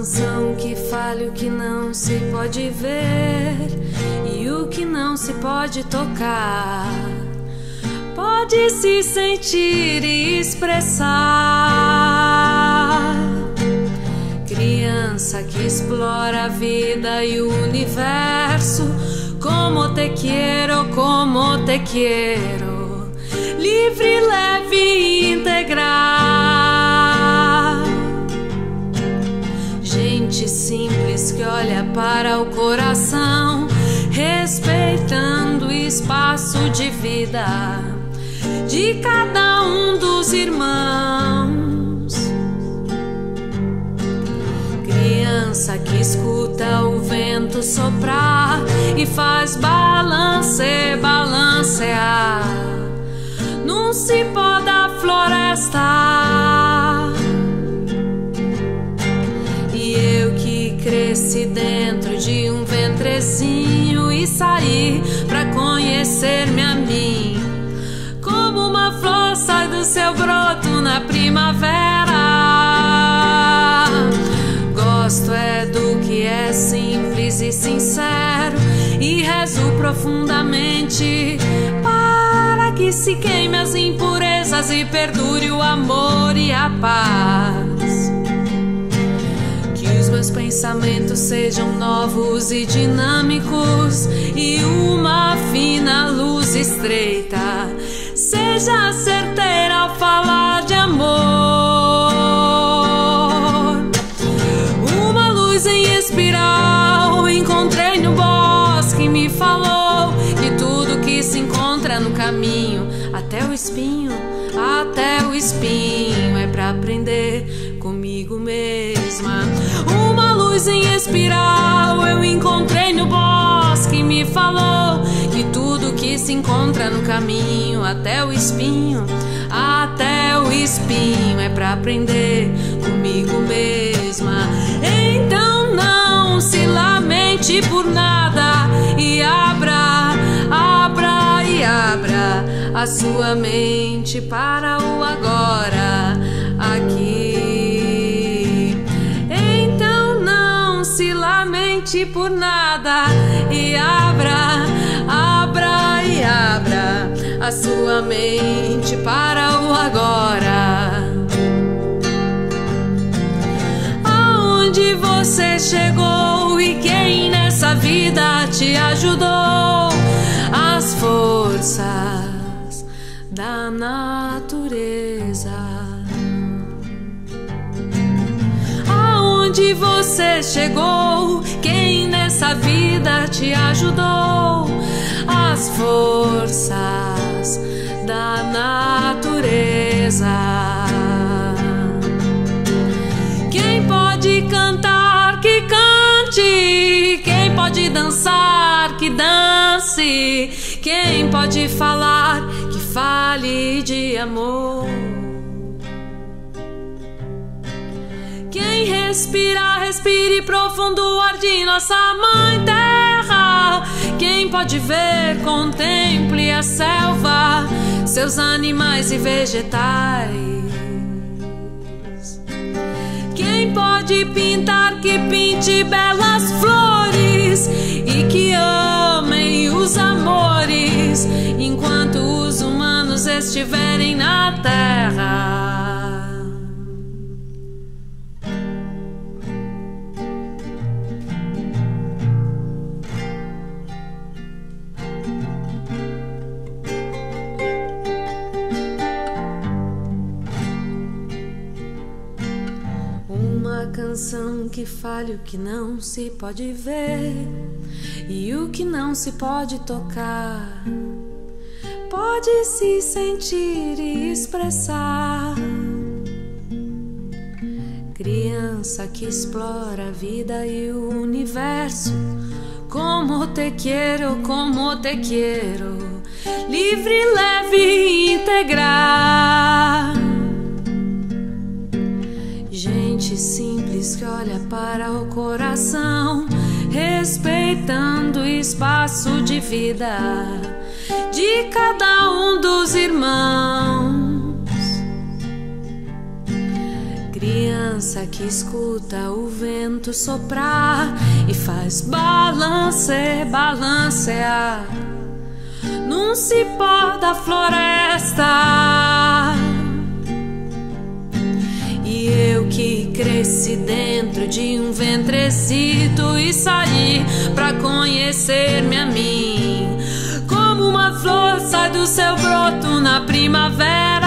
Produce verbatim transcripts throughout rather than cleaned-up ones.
canção que fale o que não se pode ver e o que não se pode tocar, pode se sentir e expressar. Criança que explora a vida e o universo, como te quero, como te quero, livre, leve e integral. Gente simples que olha para o coração, respeitando o espaço de vida de cada um dos irmãos. Criança que escuta o vento soprar e faz balance, balancear num cipó da floresta. E eu que cresci dentro de um ventrezinho e saí pra conhecer-me a mim, como uma flor sai do seu broto na primavera. Gosto é do que é simples e sincero, e rezo profundamente para que se queime as impurezas e perdure o amor e a paz. Que os meus pensamentos sejam novos e dinâmicos, e uma fina luz estreita seja certeira ao falar de amor. Uma luz em espiral encontrei no bosque, me falou que tudo que se encontra no caminho, até o espinho, até o espinho, é pra aprender comigo mesma. Uma luz em espiral eu encontrei no bosque, me falou que tudo que se encontra no caminho, até o espinho, até o espinho, é pra aprender comigo mesma. Então não se lamente por nada e abra, abra e abra a sua mente para o agora, aqui. Então não se lamente por nada e abra, abra e abra a sua mente para o agora. Aonde você chegou e quem nessa vida te ajudou? As forças da natureza. Aonde você chegou? Quem nessa vida te ajudou? As forças da natureza. Quem pode cantar, que cante. Quem pode dançar, que dance. Quem pode falar, que fale de amor. Quem respira, respire profundo o ar de nossa mãe terra. Quem pode ver, contemple a selva, seus animais e vegetais. Quem pode pintar, que pinte belas flores e que amem os amores enquanto os humanos estiverem na terra. Uma canção que fale o que não se pode ver e o que não se pode tocar, pode se sentir e expressar. Criança que explora a vida e o universo, como te quero, como te quero, livre, leve e integral. Gente simples que olha para o coração, respeitando o espaço de vida de cada um dos irmãos. Criança criança que escuta o vento soprar e faz balance, balancear num cipó da floresta. E eu que cresci dentro de um ventrecito e saí pra conhecer-me a mim, como uma flor sai do seu broto na primavera.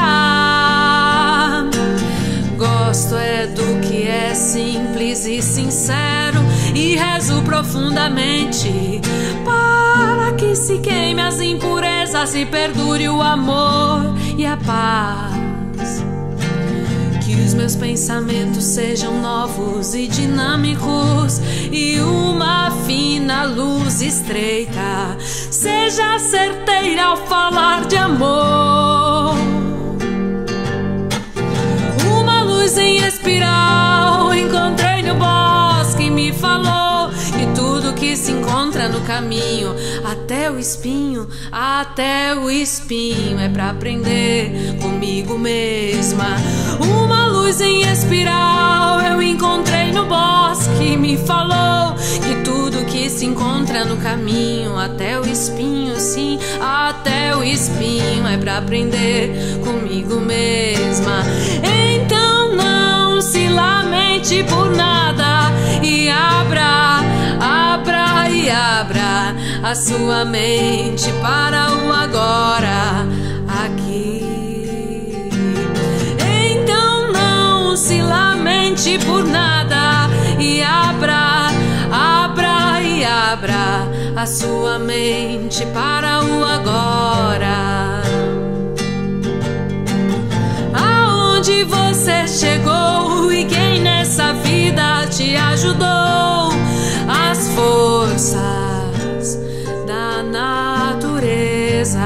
Gosto é do que é simples e sincero, e rezo profundamente para que se queime as impurezas e perdure o amor e a paz. Que os meus pensamentos sejam novos e dinâmicos, e uma fina luz estreita seja certeira ao falar de amor. Uma luz em espiral encontrei no bosque, me falou que tudo que se encontra no caminho, até o espinho, até o espinho, é pra aprender comigo mesma. Uma luz em espiral eu encontrei no bosque, me falou que tudo que se encontra no caminho, até o espinho, sim, até o espinho, é pra aprender comigo mesma. Então não se lamente por nada e abra, abra e abra a sua mente para o agora, aqui. Então não se lamente por nada e abra, abra e abra a sua mente para o agora. Aonde você chegou e quem nessa vida te ajudou? As forças da natureza.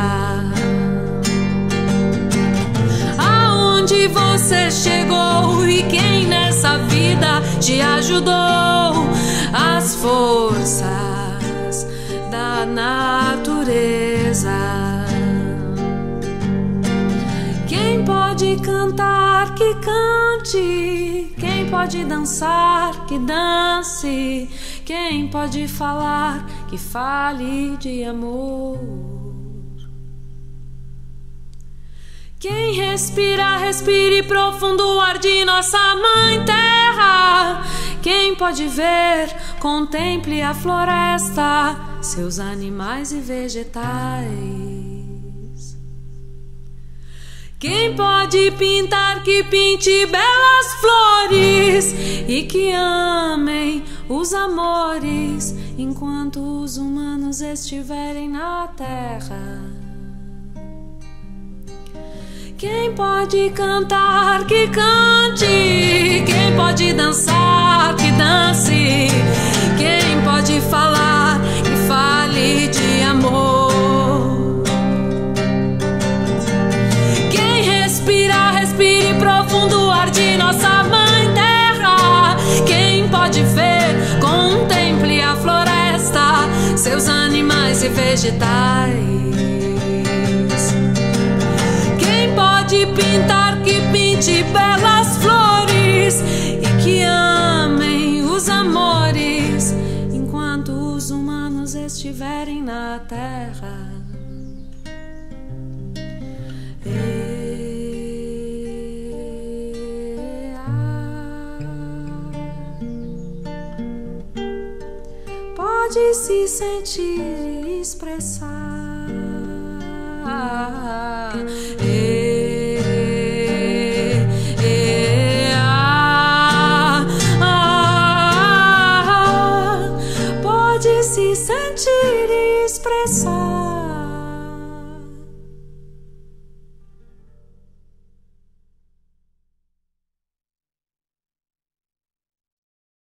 Aonde você chegou e quem nessa vida te ajudou? As forças da natureza. Quem pode cantar, que cante. Quem pode dançar, que dance. Quem pode falar, que fale de amor. Quem respira, respire profundo o ar de nossa mãe terra. Quem pode ver, contemple a floresta, seus animais e vegetais. Quem pode pintar, que pinte belas flores e que amem os amores enquanto os humanos estiverem na terra. Quem pode cantar, que cante. Quem pode dançar, que dance. Quem pode falar, que fale de amor. Quem respira, respire profundo o ar de nossa mãe terra. Quem pode ver, contemple a floresta, seus animais e vegetais. Pode pintar, que pinte belas flores e que amem os amores enquanto os humanos estiverem na terra. E, ah, pode se sentir e expressar. E, se sentir e expressar.